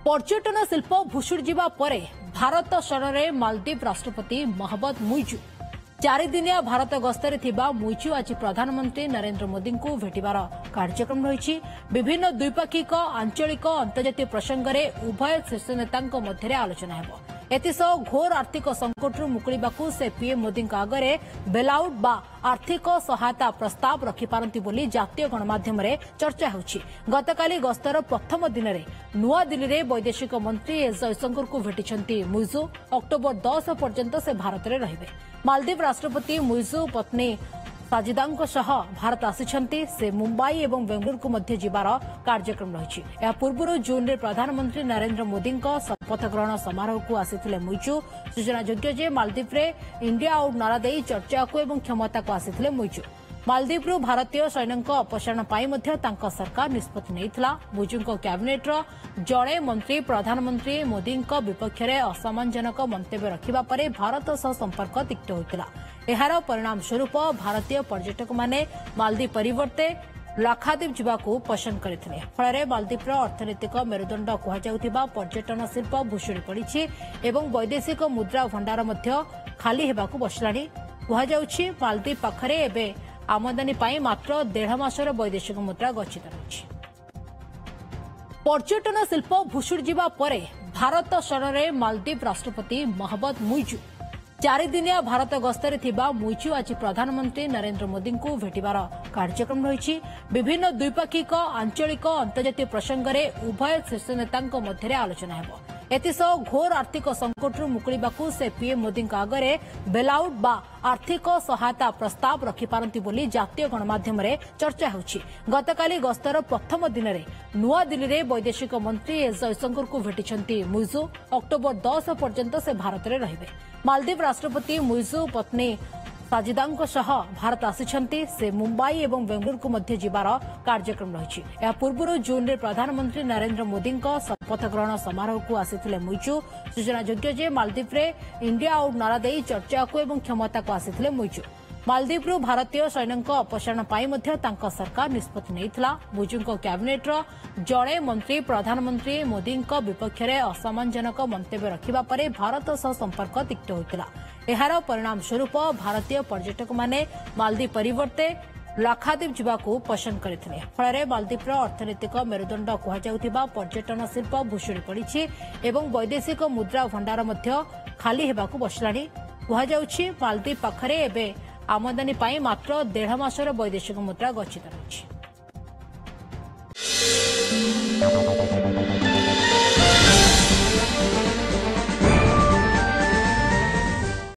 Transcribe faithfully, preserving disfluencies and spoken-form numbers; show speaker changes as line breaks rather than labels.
पर्यटन शिल्प भुशुड़ी जावा परे भारत शरण मालदीव राष्ट्रपति मोहम्मद मुइजु चारिदिनिया भारत गस्तरे थिबा मुइजु आज प्रधानमंत्री नरेंद्र मोदी को भेटिबार कार्यक्रम रही। विभिन्न द्विपाक्षिक आंचलिक अंतर्जातीय प्रसंग में उभय शीर्ष नेतांक मध्य आलोचना हेबो। एतिसह घोर आर्थिक संकट मुकुलिबाकू से पीएम मोदी आगे बेलआउट बा आर्थिक सहायता प्रस्ताव रखिपारती बोली जातीय गणमाध्यम रे चर्चा होछि। गतकाली गस्तर प्रथम दिन में नुआ दिल्ली में वैदेशिक मंत्री एस जयशंकर को भेटिछंती मुइजु। अक्टोबर दस पर्यंत से भारत में रहिबे। मालदीव राष्ट्रपति मुइजु पत्नी साजिदांको सह भारत आसिछंती। से मुंबई और बेंगलुरु को मध्य जिबार कार्यक्रम रही। या पूर्व जून में प्रधानमंत्री नरेंद्र मोदी शपथ ग्रहण समारोह को आसिथिले मुइजु। सूचनायोग्य जे मालदीव रे इंडिया आउट नारा देई चर्चा को एवं क्षमता को आसिथिले मुइजु। मालदीव भारतीय सैन्यों अपसारण पर सरकार निष्पत्ति नहीं। मुइजु कैबिनेट जड़े मंत्री प्रधानमंत्री मोदी विपक्ष में असम्मानजनक मंतव्य रखा पर भारत सह संपर्क तिक्त होता। यार परिणाम स्वरूप भारतीय पर्यटक माने मालदीव परिवर्ते लाक्षाद्वीप जावाकू पसंद करथिले। फल मालदीवर अर्थनैतिक मेरुदंड कहुवा पर्यटन शिल्प भुशुड़ी पड़ी एवं वैदेशिक मुद्रा भंडार खाली होगाकू बसलाणी। कहुछि मालदीव पाखरे एबे आमदानी पाई मात्र देढ़ मासर वैदेशिक मुद्रा गच्छित रही। पर्यटन शिल्प भुशुड़ी जावा परे भारत शरण मालदीव राष्ट्रपति मोहम्मद मुइजु चारिदिनिया भारत गस्तरे थिबा मुइजु आज प्रधानमंत्री नरेंद्र मोदी को भेटिबार कार्यक्रम रही। विभिन्न द्विपाक्षिक आंचलिक अंतर्जातीय प्रसंग में उभय शीर्ष नेतांक मध्य आलोचना हेबो। एतिसह घोर आर्थिक संकट मुकुलिबाकू से पीएम मोदी आगे बेलआउट बा आर्थिक सहायता प्रस्ताव रखिपारती बोली जातीय गणमाध्यम रे चर्चा होछि। गतकाली गस्तर प्रथम दिन में नुआ दिल्ली में वैदेशिक मंत्री एस जयशंकर को भेटिछंती मुइजु। अक्टोबर दस पर्यंत से भारत में रहिबे। मालदीव राष्ट्रपति मुइजु पत्नी साजिदांको सह भारत आसिछंती। से मुंबई और बेंगलुरु को मध्य जिबार कार्यक्रम रही। या पूर्व जून में प्रधानमंत्री नरेंद्र मोदी शपथ ग्रहण समारोह को आसिथिले मुइजु। सूचनायोग्य जे मालदीव रे इंडिया आउट नारा देई चर्चा को एवं क्षमता को आसिथिले मुइजु। मालदीव भारतीय सैन्यों अपसारण पर सरकार निष्पत्ति नहीं। मुइजु कैबिनेट जड़े मंत्री प्रधानमंत्री मोदी विपक्ष में असम्मानजनक मंतव्य रखा पर भारत सह संपर्क तिक्त होता। यार परिणाम स्वरूप भारतीय पर्यटक माने मालदीव परिवर्ते लाक्षाद्वीप जावाकू पसंद करथिले। फल मालदीवर अर्थनैतिक मेरुदंड कहुवा पर्यटन शिल्प भुशुड़ी पड़ी एवं वैदेशिक मुद्रा भंडार खाली होगाकू बसलाणी। कहुछि मालदीव पाखरे एबे आमदानी पाई मात्र देढ़ मासर वैदेशिक मुद्रा गच्छित रही।